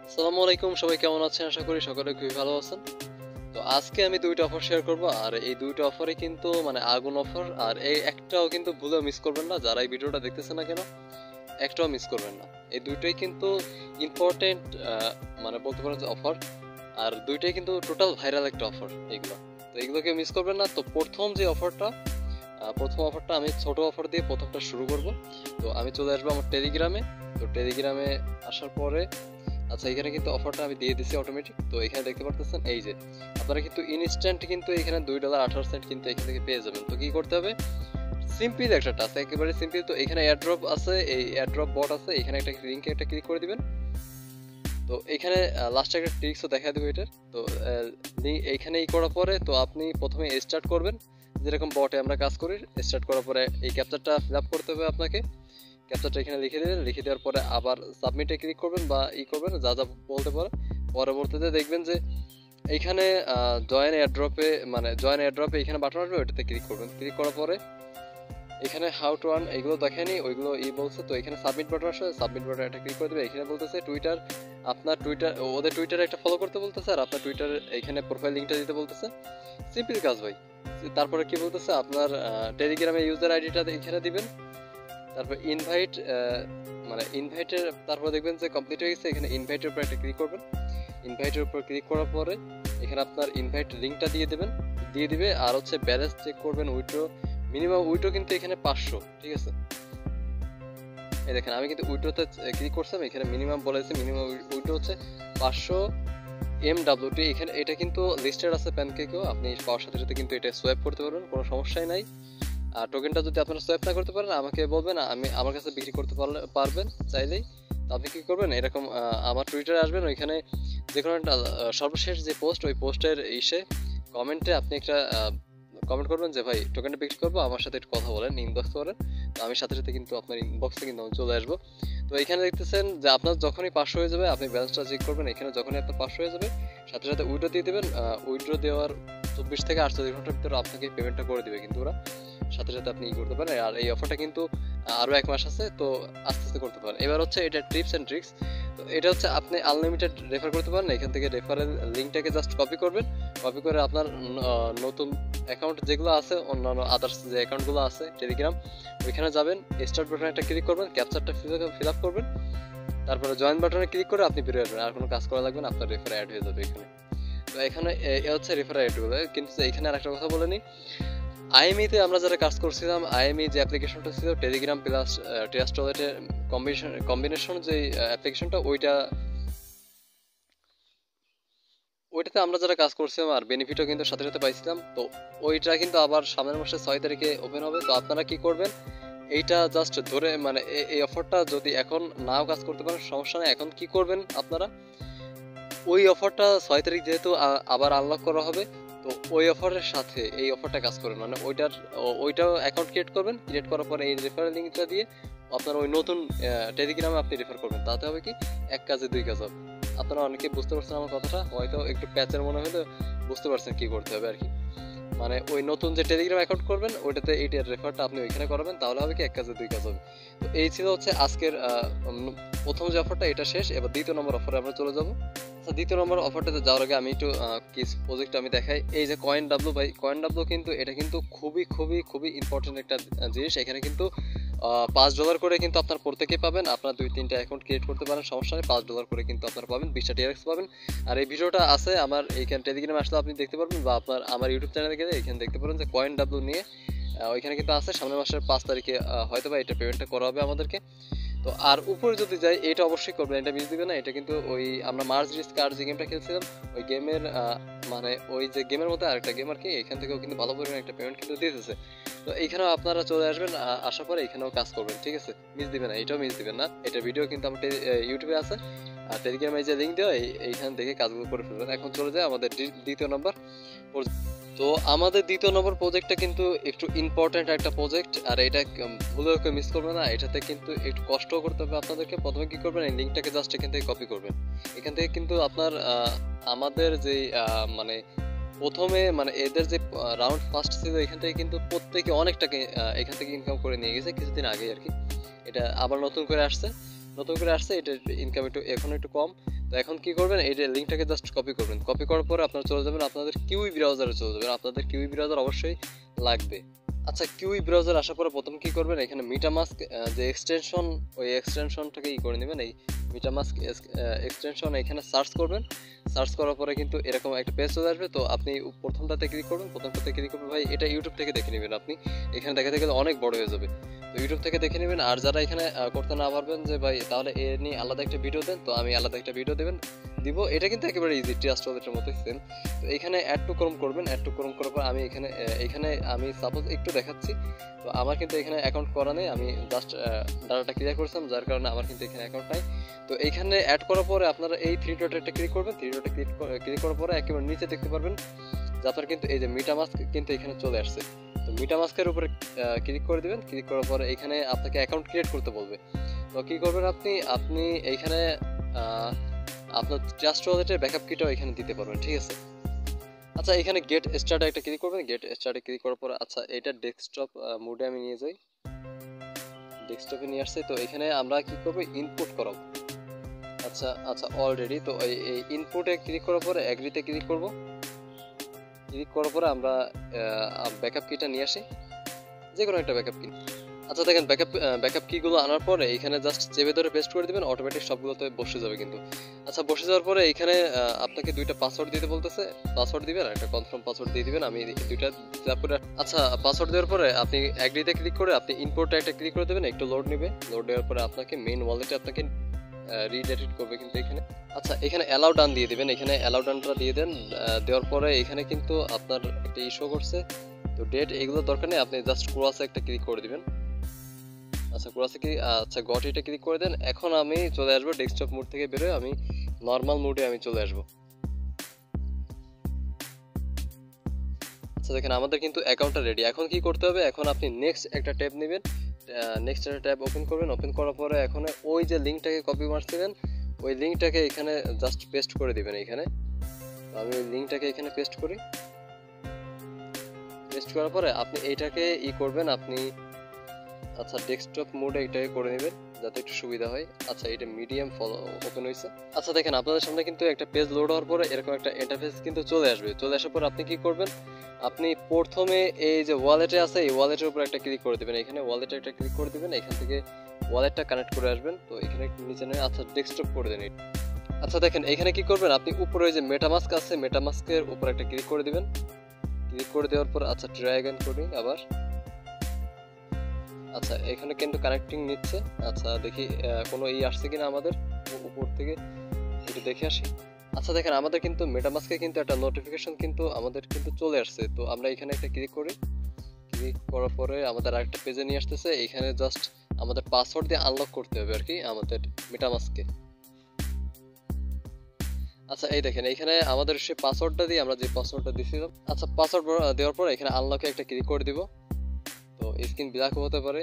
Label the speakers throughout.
Speaker 1: আসসালামু আলাইকুম, সবাই কেমন আছেন? আশা করি সকলে খুবই ভালো আছেন। তো আজকে আমি দুইটা অফার শেয়ার করব, আর এই দুইটা অফারে কিন্তু আগুন অফার, আর এই একটাও কিন্তু ভুলেও মিস করবেন না। যারা এই ভিডিওটা দেখতেছেন না কেন, একটাও মিস করবেন না। এই দুইটাই কিন্তু ইম্পর্টেন্ট, বলতে পারেন যে অফার, আর দুইটাই কিন্তু টোটাল ভাইরাল একটা অফার এইগুলো। তো এইগুলোকে মিস করবেন না। তো প্রথম অফারটা আমি ছোট অফার দিয়ে প্রথমটা শুরু করব। তো আমি চলে আসবো আমার টেলিগ্রামে। তো টেলিগ্রামে আসার পরে আচ্ছা, এখানে কিন্তু অফারটা আমি দিয়ে দিছি অটোমেটিক। তো এখানে দেখতে পারতেছেন এই যে আপনারা কিন্তু ইনস্ট্যান্ট কিন্তু এখানে $2.18 কিন্তু এখান থেকে পেয়ে যাবেন। তো কি করতে হবে? সিম্পল একটা টাস্ক, একেবারে সিম্পল। তো এখানে এয়ারড্রপ আছে, এই এয়ারড্রপ বট আছে, এখানে একটা লিংকে একটা ক্লিক করে দিবেন। তো এখানে লাস্টে একটা ট্রিক্সও দেখা দেবো এটার। তো এইখানে করার পরে তো আপনি প্রথমে স্টার্ট করবেন, যেরকম বটে আমরা কাজ করি। স্টার্ট করার পরে এই ক্যাপচারটা ফিল আপ করতে হবে আপনাকে। ক্যাপচারটা এখানে লিখে দেবেন। লিখে দেওয়ার পরে আবার সাবমিটে ক্লিক করবেন বা করবেন যা যা বলতে পারে। পরবর্তীতে দেখবেন যে এইখানে জয়েন এয়ারড্রপে এখানে বাটন আসবে, ওইটাতে ক্লিক করবেন। ক্লিক করার পরে এখানে হাউ টু আর্ন এগুলো দেখেনি, ওইগুলো বলছে। তো এখানে সাবমিট বাটন আসবে, সাবমিট বাটন এটা ক্লিক করে দেবে। এখানে বলতেছে টুইটার, আপনার টুইটার, ওদের টুইটারে একটা ফলো করতে বলতেছে, আর আপনার টুইটার এখানে প্রোফাইল লিঙ্কটা দিতে বলতেছে। সিম্পল কাজ ভাই। তারপরে কি বলতেছে, আপনার টেলিগ্রামে ইউজার আইডিটা এখানে দিবেন। তারপর ইনভাইটের তারপর দেখবেন যে কমপ্লিট হয়ে গেছে। এখানে ইনভাইটের উপর একটা ক্লিক করবেন। ইনভাইটের উপর ক্লিক করার পরে এখানে আপনার ইনভাইট লিঙ্কটা দিয়ে দিবে। আর হচ্ছে ব্যালেন্স চেক করবেন, উইথড্র মিনিমাম উইথড্র কিন্তু এখানে 500, ঠিক আছে। এই দেখেন আমি কিন্তু উইথড্রতে ক্লিক করছিলাম, এখানে মিনিমাম বলেছে, মিনিমাম উইথড্র হচ্ছে 500 MWT। এখানে এটা কিন্তু লিস্টেড আছে প্যানকেকেও, আপনি পাওয়ার সাথে সাথে কিন্তু এটা সোয়াইপ করতে পারবেন, কোনো সমস্যাই নাই। আর টোকেনটা যদি আপনারা সোয়াইপ না করতে পারেন আমাকে বলবেন, আমি আমার কাছে বিক্রি করতে পারবেন চাইলেই। তো আপনি কী করবেন, এরকম আমার টুইটারে আসবেন, ওইখানে যে কোনো একটা সর্বশেষ যে পোস্ট, ওই পোস্টের কমেন্টে আপনি একটা কমেন্ট করবেন যে ভাই টোকেনটা বিক্রি করবো, আমার সাথে একটু কথা বলেন, ইনবক্স করেন। তো আমি সাথে সাথে কিন্তু আপনার ইনবক্সে কিন্তু আমি চলে আসবো। তো এখানে দেখতেছেন যে আপনার যখনই 500 হয়ে যাবে আপনি ব্যালেন্সটা চেক করবেন। এখানে যখনই আপনার 500 হয়ে যাবে সাথে সাথে উইথড্র দিয়ে দেবেন। উইথড্র দেওয়ার 24 থেকে 48 ঘন্টার ভিতরে আপনাকে পেমেন্টটা করে দেবে কিন্তু ওরা, সাথে সাথে আপনি করতে পারেন। আর এই অফারটা কিন্তু আরও 1 মাস আছে, তো আস্তে আস্তে করতে পারেন। এবার হচ্ছে এটা টিপস অ্যান্ড ট্রিক্স। তো এটা হচ্ছে আপনি আনলিমিটেড রেফার করতে পারেন। এখান থেকে রেফারেল লিঙ্কটাকে জাস্ট কপি করবেন। কপি করে আপনার নতুন অ্যাকাউন্ট যেগুলো আছে, অন্যান্য আদার্স যে অ্যাকাউন্টগুলো আছে টেলিগ্রাম, ওইখানে যাবেন, স্টার্ট বাটনে একটা ক্লিক করবেন, ক্যাপচারটা ফিল আপ করবেন, তারপরে জয়েন বাটনে ক্লিক করে আপনি বেরিয়ে আসবেন। আর কোনো কাজ করা লাগবে না, আপনার রেফার অ্যাড হয়ে যাবে এখানে। তো এখানে হচ্ছে রেফার অ্যাড হবে। কিন্তু এখানে আরেকটা কথা বলে নিই, আইএমইতে আমরা যারা কাজ করছিলাম, আইএমই যে অ্যাপ্লিকেশনটা ছিল টেলিগ্রাম প্লাস ট্রাস্ট ওয়ালেটের কম্বিনেশন যে অ্যাপ্লিকেশনটা, ওইটাতে আমরা যারা কাজ করছিলাম আর বেনিফিটও কিন্তু সাথে সাথে পাইছিলাম। তো ওইটা কিন্তু আবার সামনের মাসের 6 তারিখে ওপেন হবে। তো আপনারা কি করবেন, এইটা জাস্ট ধরে এই অফারটা যদি এখন নাও কাজ করতে পারেন সমস্যা নেই। এখন কি করবেন আপনারা, ওই অফারটা 6 তারিখ যেহেতু আবার আনলক করা হবে, তো ওই অফারের সাথে এই অফারটা কাজ করবেন। ওইটাও অ্যাকাউন্ট ক্রিয়েট করবেন। ক্রিয়েট করার পরে এই রেফারেল লিঙ্কটা দিয়ে আপনার ওই নতুন টেলিগ্রামে আপনি রেফার করবেন। তাতে হবে কি, এক কাজে দুই কাজ হবে। আপনারা অনেকে বুঝতে পারছেন আমার কথাটা, হয়তো একটু প্যাচের মনে হলে বুঝতে পারছেন কি করতে হবে আর কি। ওই নতুন যে টেলিগ্রাম অ্যাকাউন্ট করবেন, ওইটাতে এইটার রেফারটা আপনি ওইখানে করাবেন, তাহলে হবে কি এক কাজে দুই কাজ হবে। তো এই ছিল হচ্ছে আজকের প্রথম যে অফারটা, এটা শেষ। এবার দ্বিতীয় নম্বর অফারে আমরা চলে যাবো। আচ্ছা, দ্বিতীয় নম্বর অফারটাতে যাওয়ার আগে আমি একটু কিস প্রজেক্ট আমি দেখাই। এই যে কয়েন ডাব্লু ভাই, কয়েন ডাব্লু কিন্তু এটা কিন্তু খুবই খুবই খুবই ইম্পর্টেন্ট একটা জিনিস। এখানে কিন্তু $5 করে কিন্তু আপনার প্রত্যেকে পাবেন। আপনার 2-3টা অ্যাকাউন্ট ক্রিয়েট করতে পারেন, সমস্যা নেই। $5 করে কিন্তু আপনারা পাবেন, 20টা টিআরএক্স পাবেন। আর এই ভিডিওটা আছে আমার এইখানে টেলিগ্রামে আসলে আপনি দেখতে পারবেন, বা আপনার আমার ইউটিউব চ্যানেলে গেলে এখানে দেখতে পারেন যে কয়েন ডাব্লু নিয়ে ওইখানে কিন্তু আছে। সামনের মাসের 5 তারিখে হয়তো বা এটা পেমেন্টটা করা হবে আমাদেরকে। তো আর উপরে যদি যাই, এটা অবশ্যই করবেন, এটা মিস দিবেন না। এটা কিন্তু ওই আমরা মার্জ রিস্ক কার যে গেমটা খেলছিলাম, ওই গেমের ওই যে গেমের মধ্যে আরেকটা গেম আর কি, এখান থেকেও কিন্তু ভালো পরিমাণে একটা পেমেন্ট কিন্তু দিতেছে। তো এইখানেও আপনারা চলে আসবেন, আসার পরে এখানেও কাজ করবেন, ঠিক আছে। মিস দিবেন না, এটাও মিস দিবেন না। এটা ভিডিও কিন্তু আমার ইউটিউবে আছে, আর টেলিগ্রামে যে লিঙ্ক দেওয়া, এইখান থেকে কাজগুলো করে ফেলবেন। এখন চলে যায় আমাদের দ্বিতীয় নম্বর। তো আমাদের দ্বিতীয় নম্বর প্রজেক্টটা কিন্তু একটু ইম্পর্টেন্ট একটা প্রজেক্ট, আর এটা ভুলেও কেউ মিস করবে না। এটাতে কিন্তু একটু কষ্ট করতে হবে আপনাদেরকে। প্রথমে কি করবেন, এই লিঙ্কটাকে জাস্ট এখান থেকে কপি করবেন। এখান থেকে কিন্তু আপনার আমাদের যে প্রথমে এদের যে রাউন্ড ফার্স্ট ছিল, এখান থেকে কিন্তু প্রত্যেকে অনেক টাকা এখান থেকে ইনকাম করে নিয়ে গেছে কিছুদিন আগে আর কি। এটা আবার নতুন করে আসছে, এটা ইনকাম একটু এখন একটু কম। তো এখন কি করবেন, এই যে লিঙ্কটাকে জাস্ট কপি করবেন, কপি করার পরে আপনারা চলে যাবেন আপনাদের কিউই ব্রাউজারে চলে যাবেন, আপনাদের কিউই ব্রাউজার অবশ্যই লাগবে। আচ্ছা কিউই ব্রাউজার আসার পরে প্রথম কি করবেন, এখানে মিটামাস্ক যে এক্সটেনশন, ওই এক্সটেনশনটাকে করে নেবেন, এই মিটামাস্ক এক্সটেনশন এখানে সার্চ করবেন। সার্চ করার পরে কিন্তু এরকম একটা পেজ চলে আসবে। তো আপনি প্রথমটাতে ক্লিক করবেন, প্রথমটাতে ক্লিক করবেন। ভাই এটা ইউটিউব থেকে দেখে নেবেন, আপনি এখানে দেখাতে গেলে অনেক বড় হয়ে যাবে, তো ইউটিউব থেকে দেখে নেবেন। আর যারা এখানে করতে না পারবেন যে ভাই তাহলে এ নিয়ে আলাদা একটা ভিডিও দেন, তো আমি আলাদা একটা ভিডিও দিব। এটা কিন্তু একেবারে ইজি, ট্রাস্ট ওয়ালেটের মতো সেম। তো এখানে অ্যাড টু ক্রোম করবেন, অ্যাড টু ক্রোম করার পর আমি এখানে আমি সাপোজ একটু দেখাচ্ছি। তো আমার কিন্তু এখানে অ্যাকাউন্ট করা নেই, আমি জাস্ট ডাটাটা ক্লিয়ার করেছিলাম, যার কারণে আমার কিন্তু এখানে অ্যাকাউন্ট নাই। তো এইখানে অ্যাড করার পরে আপনারা এই থ্রি ডটে একটা ক্লিক করবেন, থ্রি ডটে ক্লিক করার পরে একেবারে নিচে দেখতে পারবেন যে আপনার কিন্তু এই যে মিটামাস্ক কিন্তু এখানে চলে আসছে। তো মিটামাস্কের উপরে ক্লিক করে দিবেন, ক্লিক করার পরে এখানে আপনাকে অ্যাকাউন্ট ক্রিয়েট করতে বলবে। তো কী করবেন আপনি এইখানে আপনার ট্রাস্ট ওয়ালেটের ব্যাকআপ কিটাও এখানে দিতে পারবেন, ঠিক আছে। আচ্ছা এখানে গেট স্টার্টে একটা ক্লিক করবেন, গেট স্টার্টে ক্লিক করার পর আচ্ছা এটা ডেস্কটপ মোডে আমি নিয়ে যাই, ডেস্কটপে নিয়ে আসছে। তো এখানে আমরা কি করব, ইনপুট করাবো। আচ্ছা অলরেডি তো এই ইনপুটে ক্লিক করার পরে অ্যাগ্রিতে ক্লিক করব, ক্লিক করার পরে আমরা ব্যাকআপ কিটা নিয়ে আসি, যে কোনো একটা ব্যাকআপ কি। আচ্ছা দেখেন ব্যাকআপ কিগুলো আনার পরে এখানে জাস্ট চেপে ধরে পেস্ট করে দিবেন, অটোমেটিক সবগুলোতে বসে যাবে কিন্তু। আচ্ছা বসে যাওয়ার পরে এখানে আপনাকে দুইটা পাসওয়ার্ড দিতে বলতেছে, পাসওয়ার্ড দিবেন আর একটা কনফার্ম পাসওয়ার্ড দিয়ে দিবেন, আমি দুইটা সেভ করে। আচ্ছা পাসওয়ার্ড দেওয়ার পরে আপনি অ্যাগ্রিতে ক্লিক করে আপনি ইম্পোর্টে একটা ক্লিক করে দেবেন, একটু লোড নেবে, লোড দেওয়ার পরে আপনাকে মেইন ওয়ালেটে আপনাকে রিডাইরেক্ট করবে কিন্তু এখানে। আচ্ছা এখানে অ্যালাউ ডান দিয়ে দিবেন, এখানে অ্যালাউ ডানটা দিয়ে দেন, দেওয়ার পরে এখানে কিন্তু আপনার একটা ইস্যু করছে, তো ডেট এগুলো দরকার নেই, আপনি জাস্ট ক্রসে একটা ক্লিক করে দিবেন। আচ্ছা ক্রসে কি আচ্ছা গট এটা ক্লিক করে দেন। এখন আমি চলে আসবো ডেস্কটপ মোড থেকে বেরোয় আমি নর্মাল মোডে আমি চলে আসবো। আচ্ছা দেখেন আমাদের কিন্তু অ্যাকাউন্টটা রেডি। এখন কি করতে হবে, এখন আপনি নেক্সট একটা ট্যাব নেবেন, নেক্সট একটা ট্যাব ওপেন করবেন, ওপেন করার পরে এখন ওই যে লিঙ্কটাকে কপি মারছিলেন ওই লিঙ্কটাকে এখানে জাস্ট পেস্ট করে দিবেন এখানে। আমি ওই লিঙ্কটাকে এখানে পেস্ট করি, পেস্ট করার পরে আপনি এইটাকে করবেন আপনি। আচ্ছা ডেস্কটপ মোডে এটাকে করে নেবেন যাতে একটু সুবিধা হয়। আচ্ছা এটা মিডিয়াম ওপেন হয়েছে। আচ্ছা দেখেন আপনাদের সামনে কিন্তু একটা পেজ লোড হওয়ার পরে এরকম একটা ইন্টারফেস কিন্তু চলে আসবে। চলে আসার পর আপনি কি করবেন, আপনি প্রথমে এই যে ওয়ালেটে আছে এই ওয়ালেটের উপর একটা ক্লিক করে দেবেন, এখানে ওয়ালেটে একটা ক্লিক করে দেবেন, এখান থেকে ওয়ালেটটা কানেক্ট করে আসবেন। তো এখানে একটু নিচে নেই, আচ্ছা ডেস্কটপ করে দেন। আচ্ছা দেখেন এখানে কি করবেন, আপনি উপরে যে মেটামাস্ক আছে মেটামাস্কের উপর একটা ক্লিক করে দিবেন, ক্লিক করে দেওয়ার পর আচ্ছা ট্রাই অ্যাগেন করি আবার। আচ্ছা এখানে কিন্তু কানেক্টিং নিচ্ছে। আচ্ছা দেখি কোনো আসছে কিনা আমাদের উপর থেকে, একটু দেখে আসি। আচ্ছা দেখেন আমাদের কিন্তু মেটামাস্কে কিন্তু একটা নোটিফিকেশন কিন্তু আমাদের কিন্তু চলে আসছে। তো আমরা এখানে একটা ক্লিক করি, ক্লিক করার পরে আমাদের আরেকটা পেজে নিয়ে আসতেছে। এখানে জাস্ট আমাদের পাসওয়ার্ড দিয়ে আনলক করতে হবে আর কি আমাদের মেটামাস্কে। আচ্ছা এই দেখেন এখানে আমাদের সেই পাসওয়ার্ডটা দিয়ে আমরা যে পাসওয়ার্ডটা দিয়েছিলাম, আচ্ছা পাসওয়ার্ড দেওয়ার পর এখানে আনলকে একটা ক্লিক করে দিব। তো স্ক্রিন ব্ল্যাক হতে পারে,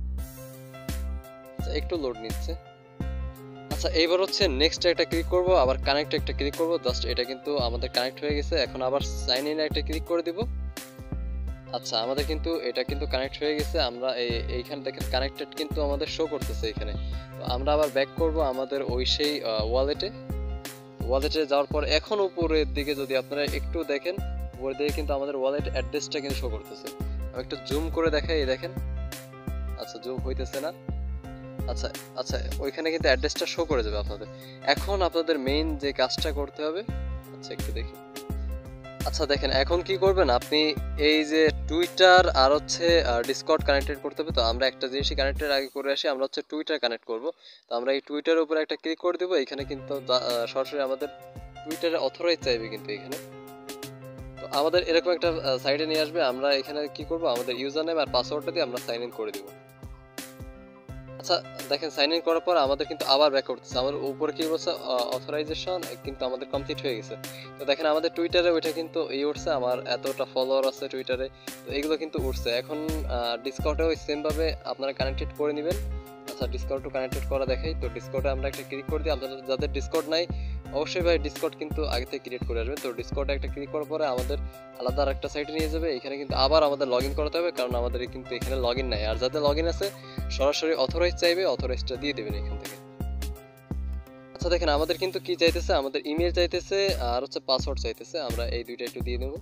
Speaker 1: আচ্ছা একটু লোড নিচ্ছে। আচ্ছা এইবার হচ্ছে নেক্সট একটা ক্লিক করব, আবার কানেক্ট একটা ক্লিক করব, জাস্ট এটা কিন্তু আমাদের কানেক্ট হয়ে গেছে। এখন আবার সাইন ইন একটা ক্লিক করে দিব। আচ্ছা আমাদের কিন্তু এটা কিন্তু কানেক্ট হয়ে গেছে। আমরা এইখানে দেখেন কানেক্টেড কিন্তু আমাদের শো করতেছে এখানে। তো আমরা আবার ব্যাক করব আমাদের ওই সেই ওয়ালেটে যাওয়ার পর এখন উপরের দিকে যদি আপনারা একটু দেখেন, উপরের দিকে কিন্তু আমাদের ওয়ালেট অ্যাড্রেসটা কিন্তু শো করতেছে। আমি একটু জুম করে দেখাই, এই দেখেন। আচ্ছা জুম হইতেছে না। আচ্ছা আচ্ছা ওইখানে কিন্তু অ্যাড্রেসটা শো করে যাবে আপনাদের। এখন আপনাদের মেইন যে কাজটা করতে হবে, আচ্ছা একটু দেখি। আচ্ছা দেখেন এখন কি করবেন, আপনি এই যে টুইটার আর হচ্ছে ডিসকর্ড কানেক্টেড করতে হবে। তো আমরা একটা জিনিসই কানেক্টেড আগে করে আসি, আমরা হচ্ছে টুইটার কানেক্ট করব। তো আমরা এই টুইটারের উপরে একটা ক্লিক করে দেবো। এখানে কিন্তু সরাসরি আমাদের টুইটারে অথরাইজ চাইবে কিন্তু এখানে। তো আমাদের এরকম একটা সাইটে নিয়ে আসবে। আমরা এখানে কি করব, আমাদের ইউজার নেম আর পাসওয়ার্ডটা দিয়ে আমরা সাইন ইন করে দিব। আচ্ছা দেখেন সাইন ইন করার পর আমাদের কিন্তু আবার ব্যাক করতেছে। আমাদের উপরে কি বলছে, অথরাইজেশন কিন্তু আমাদের কমপ্লিট হয়ে গেছে। তো দেখেন আমাদের টুইটারে ওইটা কিন্তু উঠছে, আমার এতটা ফলোয়ার আছে টুইটারে, তো এগুলো কিন্তু উঠছে। এখন ডিসকর্ডে ওই সেমভাবে আপনারা কানেক্টেড করে নেবেন। আচ্ছা ডিসকর্ডও কানেক্টেড করা দেখাই। তো ডিসকর্ডে আমরা একটা ক্লিক করে দিই। আপনাদের যাদের ডিসকর্ড নাই অবশ্যই ভাই ডিসকর্ড কিন্তু আগে থেকে ক্রিয়েট করে আসবেন। তো ডিসকর্ডে একটা ক্লিক করার পরে আমাদের আলাদা আর একটা সাইটে নিয়ে যাবে। এখানে কিন্তু আবার আমাদের লগ ইন করাতে হবে, কারণ আমাদের কিন্তু এখানে লগ ইন নাই। আর যাদের লগ ইন আছে সরাসরি অথরাইজ চাইবে, অথরাইজটা দিয়ে দেবেন এখান থেকে। আচ্ছা দেখেন আমাদের কিন্তু কি চাইতেছে, আমাদের ইমেল চাইতেছে আর হচ্ছে পাসওয়ার্ড চাইতেছে, আমরা এই দুইটা একটু দিয়ে দেবো।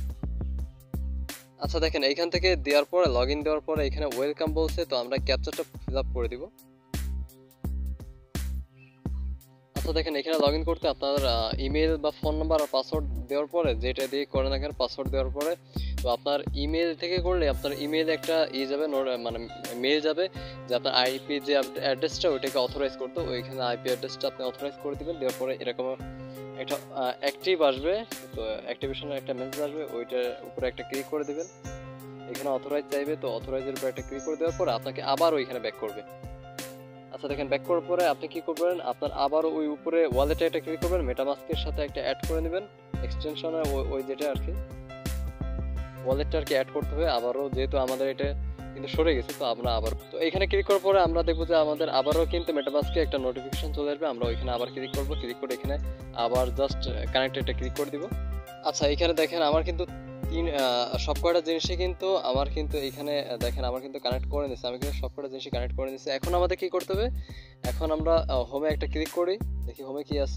Speaker 1: আচ্ছা দেখেন এইখান থেকে দেওয়ার পরে লগ ইন দেওয়ার পরে এখানে ওয়েলকাম বলছে, তো আমরা ক্যাপচারটা ফিল আপ করে দিব। আচ্ছা দেখেন এখানে লগ ইন করতে আপনার ইমেল বা ফোন নাম্বার আর পাসওয়ার্ড দেওয়ার পরে, যেটা দিয়ে করেন না কেন পাসওয়ার্ড দেওয়ার পরে, তো আপনার ইমেল থেকে করলে আপনার ইমেলে একটা যাবে মানে মেল যাবে যে আপনার আইপি যে অ্যাড্রেসটা ওইটাকে অথরাইজ করতে, ওইখানে আইপি অ্যাড্রেসটা আপনি অথরাইজ করে দিবেন। দেওয়ার পরে এরকম একটা অ্যাক্টিভ আসবে, তো অ্যাক্টিভেশনের একটা মেসেজ আসবে, ওইটার উপরে একটা ক্লিক করে দিবেন। এখানে অথরাইজ চাইবে, তো অথরাইজের উপরে একটা ক্লিক করে দেওয়ার পরে আপনাকে আবার ওইখানে ব্যাক করবে। আচ্ছা দেখেন ব্যাক করার পরে আপনি কি করবেন, আপনার আবার ওই উপরে ওয়ালেটে একটা ক্লিক করবেন, মেটামাস্কের সাথে একটা অ্যাড করে নেবেন এক্সটেনশনে, ওই যেটা আর কি ওয়ালেটটা আর কি অ্যাড করতে হবে আবারও, যেহেতু আমাদের এটা কিন্তু সরে গেছে। তো আমরা আবার তো এখানে ক্লিক করার পরে আমরা দেখবো যে আমাদের আবারও কিন্তু মেটামাস্কে একটা নোটিফিকেশন চলে আসবে, আমরা ওইখানে আবার ক্লিক করব, ক্লিক করে এখানে আবার জাস্ট কানেক্টেডটা ক্লিক করে দিব। আচ্ছা এখানে দেখেন আমার কিন্তু সব কয়টা জিনিসই কিন্তু আমার কিন্তু এখানে দেখেন আমার কিন্তু কানেক্ট করে নিয়েছে, আমি কিন্তু সব কয়টা জিনিসই কানেক্ট করে নিয়েছি। এখন আমাদের কি করতে হবে, এখন আমরা হোমে একটা ক্লিক করি, দেখি হোমে কি আছে।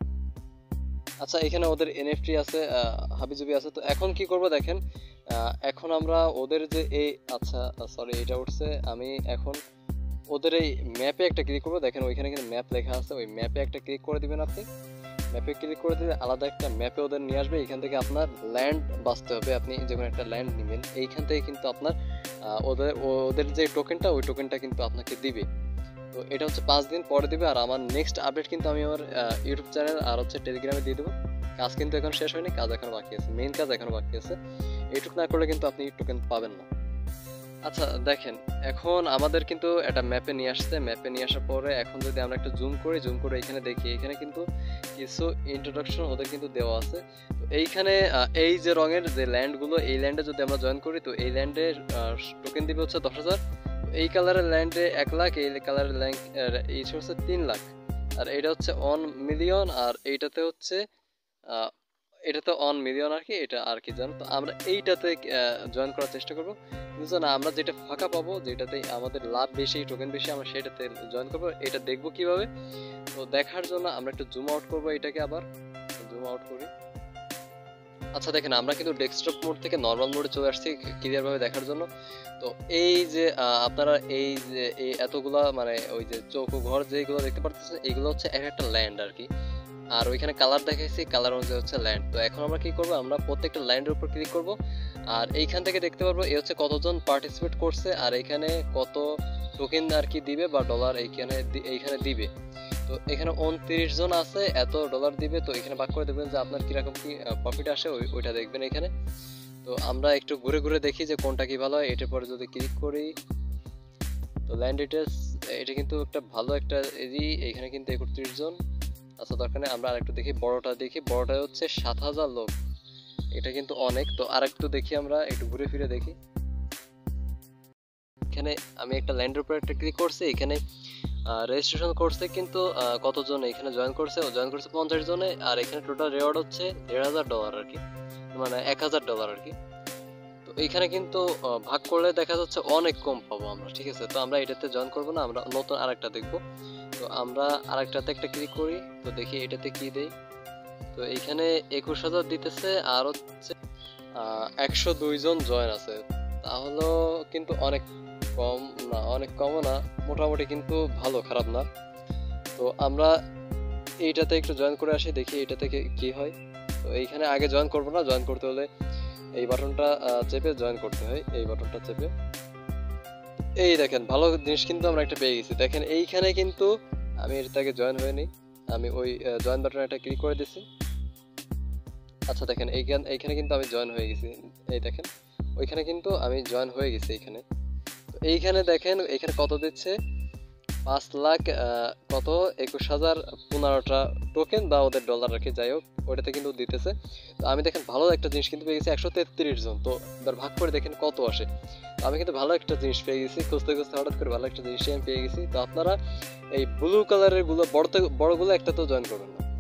Speaker 1: আচ্ছা এখানে ওদের এনএফটি আছে, হাবিজুবি আছে। তো এখন কি করব দেখেন, এখন আমরা ওদের যে এই আচ্ছা সরি এটা উঠছে, আমি এখন ওদের এই ম্যাপে একটা ক্লিক করবো। দেখেন ওইখানে কিন্তু ম্যাপ লেখা আছে, ওই ম্যাপে একটা ক্লিক করে দিবেন। আপনি ম্যাপে ক্লিক করে দিলে আলাদা একটা ম্যাপে ওদের নিয়ে আসবে। এখান থেকে আপনার ল্যান্ড বাছতে হবে, আপনি যখন একটা ল্যান্ড নেবেন এইখান থেকে কিন্তু আপনার ওদের যে টোকেনটা ওই টোকেনটা কিন্তু আপনাকে দিবে। তো এটা হচ্ছে 5 দিন পরে দিবে। আর আমার নেক্সট আপডেট কিন্তু আমি আমার ইউটিউব চ্যানেল আর হচ্ছে টেলিগ্রামে দিয়ে দেবো। কাজ কিন্তু এখন শেষ হয়নি, কাজ এখনো বাকি আছে, মেইন কাজ এখনো বাকি আছে। এইটুকু না করলে কিন্তু আপনি টোকেন পাবেন না। আচ্ছা দেখেন এখন আমাদের কিন্তু একটা ম্যাপে নিয়ে আসছে, ম্যাপে নিয়ে আসার পরে এখন যদি আমরা একটা জুম করে এখানে দেখি, এখানে কিন্তু কিছু ইন্ট্রোডাকশন ওদের কিন্তু দেওয়া আছে। তো এইখানে এই যে রঙের যে ল্যান্ডগুলো, এই ল্যান্ডে যদি আমরা জয়েন করি তো এই ল্যান্ডের টোকেন দিবে হচ্ছে 10,000, এই কালারের ল্যান্ডে 1 লাখ, এই কালারের ল্যান্ড এই হচ্ছে 3 লাখ, আর এটা হচ্ছে 1 মিলিয়ন, আর এইটাতে হচ্ছে এটাতে 1 মিলিয়ন আর কি, এটা আর কি জানো। তো আমরা এইটাতে জয়েন করার চেষ্টা করবো, কিন্তু না আমরা যেটা ফাঁকা পাবো, যেটাতে আমাদের লাভ বেশি, টোকেন বেশি, আমরা সেটাতে জয়েন করবো। এটা দেখবো কিভাবে, তো দেখার জন্য আমরা একটু জুম আউট করবো, এটাকে আবার জুম আউট করি। আচ্ছা দেখেন আমরা কিন্তু ডেস্কটপ মোড থেকে নর্মাল মোডে চলে আসছি ক্লিয়ার ভাবে দেখার জন্য। তো এই যে আপনারা এই যে এতগুলা মানে ওই যে চৌকো ঘর যেগুলো দেখতে পাচ্ছেন, এইগুলো হচ্ছে একটা ল্যান্ড আর কি। আর ওইখানে কালার দেখাইছি, কালার অনুযায়ী হচ্ছে ল্যান্ড। তো এখন আমরা কি করব, আমরা প্রত্যেকটা ল্যান্ডের উপর ক্লিক করব, আর এইখান থেকে দেখতে পারবো এই হচ্ছে কতজন পার্টিসিপেট করছে, আর এখানে কত টোকেন আর কি দিবে বা ডলার এইখানে দিবে। তো এখানে 29 জন আছে, এত ডলার দিবে। তো এখানে ভাগ করে দেখবেন যে আপনার কিরকম কি প্রফিট আসে, ওইটা দেখবেন এখানে। তো আমরা একটু ঘুরে ঘুরে দেখি যে কোনটা কি ভালো হয়। এটার পরে যদি ক্লিক করি তো ল্যান্ড ডিটেলস, এটা কিন্তু একটা ভালো একটা এখানে কিন্তু 31 জন। আচ্ছা দরকার নেই, আমরা আরেকটু দেখি, বড়টা হচ্ছে 7,000 লোক, এটা কিন্তু অনেক। তো আরেকটু দেখি, আমরা একটু ঘুরে ফিরে দেখি। এখানে আমি একটা ল্যান্ডের উপর একটা ক্লিক করছি, এখানে রেজিস্ট্রেশন করছে কিন্তু কতজন এখানে জয়েন করছে 50 জনে, আর এখানে টোটাল রিওয়ার্ড হচ্ছে $1,500 আর কি, মানে $1,000 আর কি। তো এইখানে কিন্তু ভাগ করলে দেখা যাচ্ছে অনেক কম পাবো আমরা, ঠিক আছে। তো আমরা এটাতে জয়েন করবো না, আমরা নতুন আরেকটা দেখবো। তো আমরা আরেকটাতে একটা ক্লিক করি, তো দেখি এটাতে কি দেই। তো এইখানে 21,000 দিতেছে, আর হচ্ছে 102 জন জয়েন আছে, তাহলেও কিন্তু অনেক কম না, অনেক কমও না, মোটামুটি কিন্তু ভালো, খারাপ না। তো আমরা এইটাতে একটু জয়েন করে আসি, দেখি এটাতে কি হয়। তো এইখানে আগে জয়েন করবো না, জয়েন করতে হলে এই বাটনটা চেপে জয়েন করতে হয়, এই বাটনটা চেপে। এই দেখেন ভালো জিনিস কিন্তু আমরা একটা পেয়ে গেছি। দেখেন এইখানে কিন্তু আমি এটাকে জয়েন হয়নি, আমি ওই জয়েন বাটনে একটা ক্লিক করে দিছি। আচ্ছা দেখেন এইখানে কিন্তু আমি জয়েন হয়ে গেছি, এই দেখেন ওইখানে কিন্তু আমি জয়েন হয়ে গেছি এইখানে। তো এইখানে দেখেন এখানে কত দিচ্ছে, 5 লাখ কত 21,015টা টোকেন বা ওদের ডলার আর কি, যাই হোক ওইটাতে কিন্তু দিতেছে। তো আমি দেখেন ভালো একটা জিনিস কিন্তু পেয়ে গেছি, 133 জন। তো এবার ভাগ করে দেখেন কত আসে। তো আমি কিন্তু ভালো একটা জিনিস পেয়ে গেছি, খুঁজতে হঠাৎ করে ভালো একটা জিনিস আমি পেয়ে গেছি। তো আপনারা এই ব্লু কালারের গুলো বড়গুলো একটা তো জয়েন করবেন না,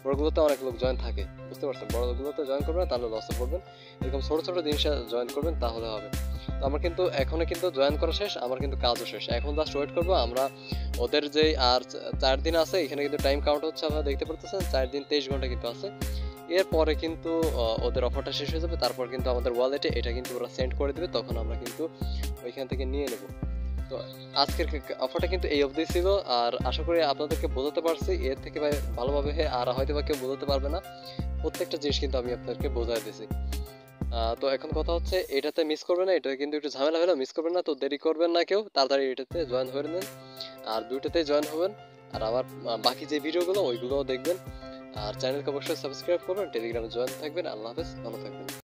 Speaker 1: বড়গুলোতে অনেক লোক জয়েন থাকে, বুঝতে পারছেন? বড়গুলোতে জয়েন করবেন না, তাহলে লসে পড়বেন। এরকম ছোট ছোট জিনিসে জয়েন করবেন, তাহলে হবে। তো আমার কিন্তু এখনো কিন্তু জয়েন করা শেষ, আমার কিন্তু কাজও শেষ। এখন জাস্ট ওয়েট করবো আমরা ওদের যেই আর 4 দিন আছে, এখানে কিন্তু টাইম কাউন্ট হচ্ছে, আপনারা দেখতে পারতেছেন 4 দিন 23 ঘন্টা কিন্তু আছে। এরপরে কিন্তু ওদের অফারটা শেষ হয়ে যাবে, তারপর কিন্তু আমাদের ওয়ালেটে এটা কিন্তু ওরা সেন্ড করে দেবে, তখন আমরা কিন্তু ওইখান থেকে নিয়ে নেব। তো আজকের অফারটা কিন্তু এই অবধি ছিল, আর আশা করি আপনাদেরকে বোঝাতে পারছি। এর থেকে ভালোভাবে আর হয়তো বা কেউ বোঝাতে পারবে না, প্রত্যেকটা জিনিস কিন্তু আমি আপনাদেরকে বোঝাই দিয়েছি। তো এখন কথা হচ্ছে, এটাতে মিস করবেন না, এটা কিন্তু একটু ঝামেলা হলো, মিস করবেন না। তো দেরি করবেন না কেউ, তাড়াতাড়ি এটাতে জয়েন হয়ে নেন, আর দুইটাতে জয়েন হবেন। আর আমার বাকি যে ভিডিওগুলো ওইগুলোও দেখবেন, আর চ্যানেলকে অবশ্যই সাবস্ক্রাইব করবেন, টেলিগ্রামে জয়েন থাকবেন। আল্লাহ হাফেজ, ভালো থাকবেন।